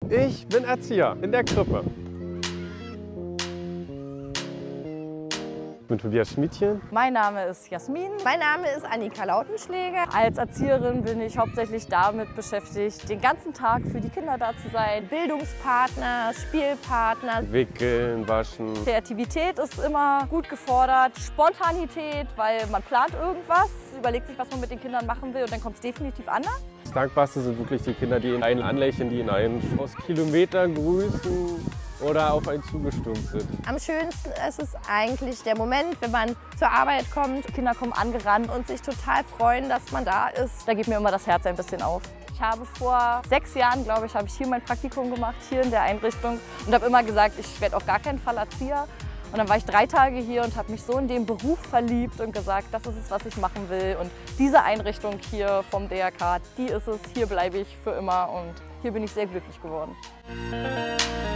Ich bin Erzieher in der Krippe. Ich bin Tobias Schmidtchen. Mein Name ist Jasmin. Mein Name ist Annika Lautenschläger. Als Erzieherin bin ich hauptsächlich damit beschäftigt, den ganzen Tag für die Kinder da zu sein. Bildungspartner, Spielpartner. Wickeln, waschen. Kreativität ist immer gut gefordert. Spontanität, weil man plant irgendwas, überlegt sich, was man mit den Kindern machen will und dann kommt es definitiv anders. Das Dankbarste sind wirklich die Kinder, die einen anlächeln, die einen aus Kilometern grüßen oder auf einen zugestürmt sind. Am schönsten ist es eigentlich der Moment, wenn man zur Arbeit kommt. Die Kinder kommen angerannt und sich total freuen, dass man da ist. Da geht mir immer das Herz ein bisschen auf. Ich habe vor 6 Jahren, glaube ich, habe ich hier mein Praktikum gemacht, hier in der Einrichtung und habe immer gesagt, ich werde auf gar keinen Fall Erzieher. Und dann war ich 3 Tage hier und habe mich so in den Beruf verliebt und gesagt, das ist es, was ich machen will. Und diese Einrichtung hier vom DRK, die ist es, hier bleibe ich für immer und hier bin ich sehr glücklich geworden.